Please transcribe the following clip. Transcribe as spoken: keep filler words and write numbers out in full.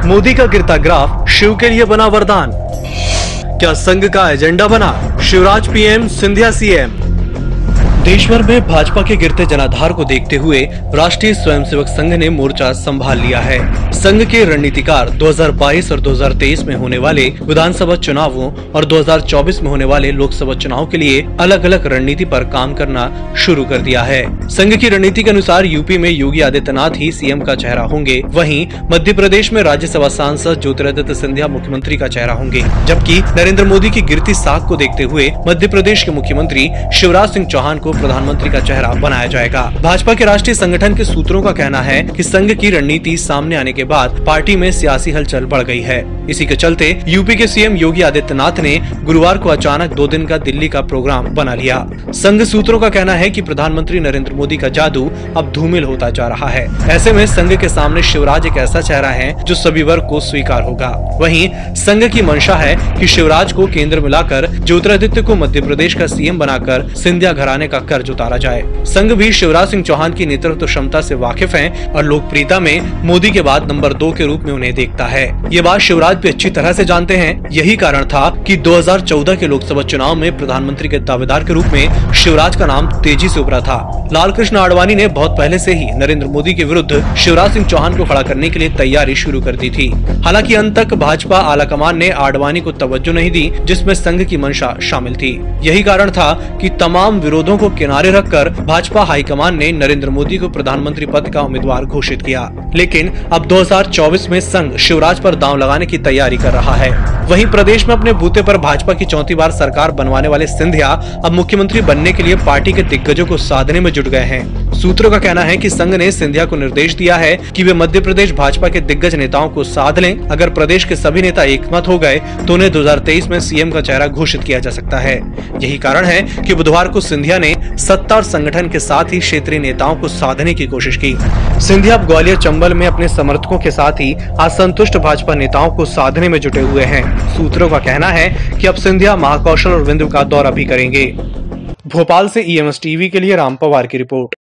मोदी का गिरता ग्राफ शिव के लिए बना वरदान। क्या संघ का एजेंडा बना शिवराज पीएम, सिंधिया सीएम। देश भर में भाजपा के गिरते जनाधार को देखते हुए राष्ट्रीय स्वयंसेवक संघ ने मोर्चा संभाल लिया है। संघ के रणनीतिकार दो हज़ार बाईस और दो हज़ार तेईस में होने वाले विधानसभा चुनावों और दो हज़ार चौबीस में होने वाले लोकसभा चुनाव के लिए अलग अलग रणनीति पर काम करना शुरू कर दिया है। संघ की रणनीति के अनुसार यूपी में योगी आदित्यनाथ ही सीएम का चेहरा होंगे, वहीं मध्य प्रदेश में राज्यसभा सांसद ज्योतिरादित्य सिंधिया मुख्यमंत्री का चेहरा होंगे, जबकि नरेंद्र मोदी की गिरती साख को देखते हुए मध्य प्रदेश के मुख्यमंत्री शिवराज सिंह चौहान को प्रधानमंत्री का चेहरा बनाया जाएगा। भाजपा के राष्ट्रीय संगठन के सूत्रों का कहना है कि संघ की रणनीति सामने आने के बाद पार्टी में सियासी हलचल बढ़ गई है। इसी के चलते यूपी के सीएम योगी आदित्यनाथ ने गुरुवार को अचानक दो दिन का दिल्ली का प्रोग्राम बना लिया। संघ सूत्रों का कहना है कि प्रधानमंत्री नरेंद्र मोदी का जादू अब धूमिल होता जा रहा है। ऐसे में संघ के सामने शिवराज एक ऐसा चेहरा है जो सभी वर्ग को स्वीकार होगा। वहीं संघ की मंशा है कि शिवराज को केंद्र में लाकर ज्योतिरादित्य को मध्य प्रदेश का सीएम बनाकर सिंधिया घराने का कर्ज उतारा जाए। संघ भी शिवराज सिंह चौहान की नेतृत्व क्षमता से वाकिफ है और लोकप्रियता में मोदी के बाद नंबर दो के रूप में उन्हें देखता है। ये बात शिवराज भी अच्छी तरह से जानते हैं। यही कारण था कि दो हज़ार चौदह के लोकसभा चुनाव में प्रधानमंत्री के दावेदार के रूप में शिवराज का नाम तेजी से उभरा था। लाल कृष्ण आडवाणी ने बहुत पहले से ही नरेंद्र मोदी के विरुद्ध शिवराज सिंह चौहान को खड़ा करने के लिए तैयारी शुरू कर दी थी। हालांकि अंत तक भाजपा आलाकमान ने आडवाणी को तवज्जो नहीं दी, जिसमें संघ की मंशा शामिल थी। यही कारण था कि तमाम विरोधों को किनारे रखकर भाजपा हाईकमान ने नरेंद्र मोदी को प्रधानमंत्री पद का उम्मीदवार घोषित किया। लेकिन अब दो हज़ार चौबीस में संघ शिवराज पर दांव लगाने की तैयारी कर रहा है। वहीं प्रदेश में अपने बूते पर भाजपा की चौथी बार सरकार बनवाने वाले सिंधिया अब मुख्यमंत्री बनने के लिए पार्टी के दिग्गजों को साधने में जुट गए हैं। सूत्रों का कहना है कि संघ ने सिंधिया को निर्देश दिया है कि वे मध्य प्रदेश भाजपा के दिग्गज नेताओं को साध लें। अगर प्रदेश के सभी नेता एकमत हो गए तो उन्हें दो हज़ार तेईस में सीएम का चेहरा घोषित किया जा सकता है। यही कारण है कि बुधवार को सिंधिया ने सत्ता और संगठन के साथ ही क्षेत्रीय नेताओं को साधने की कोशिश की। सिंधिया अब ग्वालियर चंबल में अपने समर्थकों के साथ ही असंतुष्ट भाजपा नेताओं को साधने में जुटे हुए हैं। सूत्रों का कहना है कि अब सिंधिया महाकौशल और विंध्य का दौरा भी करेंगे। भोपाल से ईएमएस टीवी के लिए राम पवार की रिपोर्ट।